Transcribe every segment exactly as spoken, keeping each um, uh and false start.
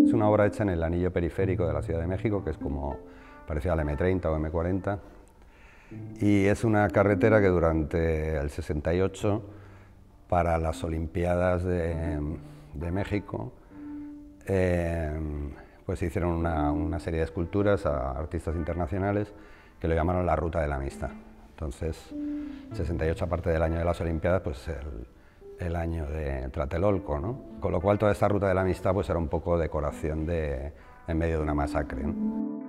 Es una obra hecha en el anillo periférico de la Ciudad de México, que es como parecía la eme treinta o eme cuarenta, y es una carretera que durante el sesenta y ocho, para las Olimpiadas de, de México, eh, pues hicieron una, una serie de esculturas a artistas internacionales que lo llamaron la Ruta de la Amistad. Entonces, sesenta y ocho, aparte del año de las Olimpiadas, pues el, el año de Tlatelolco, ¿no? Con lo cual toda esta Ruta de la Amistad pues era un poco decoración de, en medio de una masacre, ¿no?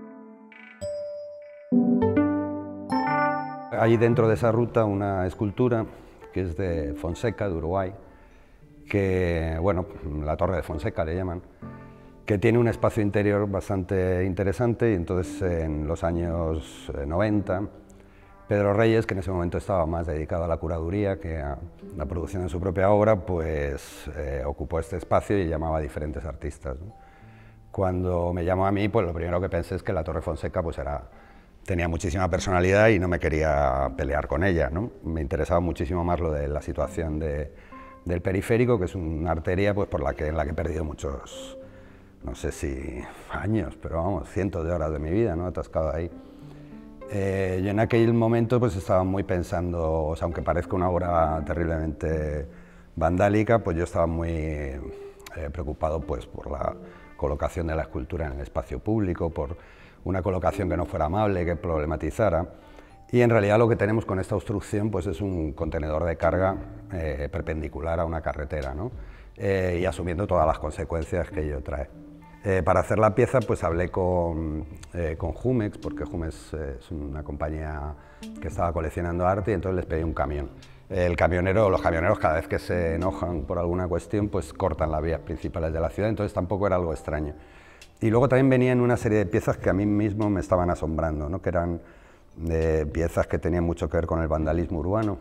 Hay dentro de esa ruta una escultura que es de Fonseca, de Uruguay, que, bueno, la Torre de Fonseca le llaman, que tiene un espacio interior bastante interesante, y entonces en los años noventa, Pedro Reyes, que en ese momento estaba más dedicado a la curaduría que a la producción de su propia obra, pues eh, ocupó este espacio y llamaba a diferentes artistas, ¿no? Cuando me llamó a mí, pues lo primero que pensé es que la Torre Fonseca pues era, tenía muchísima personalidad y no me quería pelear con ella, ¿no? Me interesaba muchísimo más lo de la situación de, del periférico, que es una arteria pues, por la que, en la que he perdido muchos, no sé si años, pero vamos, cientos de horas de mi vida, ¿no? Atascado ahí. Eh, yo en aquel momento pues estaba muy pensando, o sea, aunque parezca una obra terriblemente vandálica, pues yo estaba muy eh, preocupado pues por la colocación de la escultura en el espacio público, por una colocación que no fuera amable, que problematizara. Y en realidad lo que tenemos con esta obstrucción pues es un contenedor de carga eh, perpendicular a una carretera, ¿no? eh, y asumiendo todas las consecuencias que ello trae. Eh, para hacer la pieza pues hablé con, eh, con Jumex, porque Jumex eh, es una compañía que estaba coleccionando arte, y entonces les pedí un camión. El camionero, los camioneros cada vez que se enojan por alguna cuestión pues cortan las vías principales de la ciudad, entonces tampoco era algo extraño. Y luego también venían una serie de piezas que a mí mismo me estaban asombrando, ¿no? Que eran eh, piezas que tenían mucho que ver con el vandalismo urbano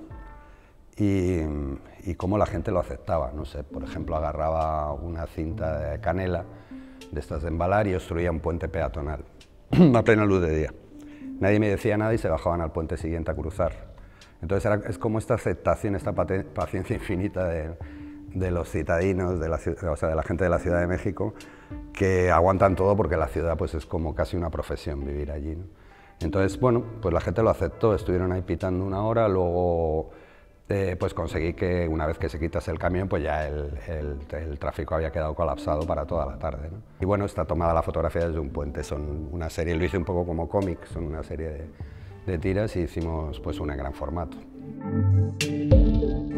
y, y cómo la gente lo aceptaba. No sé, por ejemplo, agarraba una cinta de canela de estas de embalar y obstruía un puente peatonal a plena luz de día. Nadie me decía nada y se bajaban al puente siguiente a cruzar. Entonces era, es como esta aceptación, esta paciencia infinita de, de los citadinos, de la, o sea, de la gente de la Ciudad de México, que aguantan todo porque la ciudad pues, es como casi una profesión vivir allí, ¿no? Entonces, bueno, pues la gente lo aceptó, estuvieron ahí pitando una hora, luego eh, pues conseguí que una vez que se quitase el camión, pues ya el, el, el tráfico había quedado colapsado para toda la tarde, ¿no? Y bueno, está tomada la fotografía desde un puente, son una serie, lo hice un poco como cómic, son una serie de, de tiras y hicimos pues una en gran formato.